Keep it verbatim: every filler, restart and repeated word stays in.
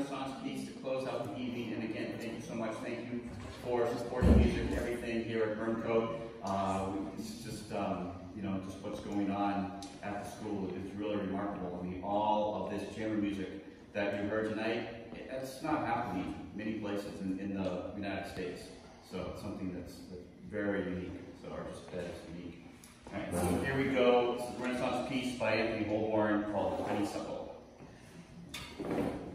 Renaissance piece to close out the evening. And again, thank you so much. Thank you for supporting music and everything here at Burncoat. Uh, it's just, um, you know, just what's going on at the school is really remarkable. I mean, all of this chamber music that you heard tonight, it's not happening many places in, in the United States. So it's something that's, that's very unique. So our just that is unique. All right, so here we go. This is a Renaissance piece by Anthony Holborne called Honie Suckle.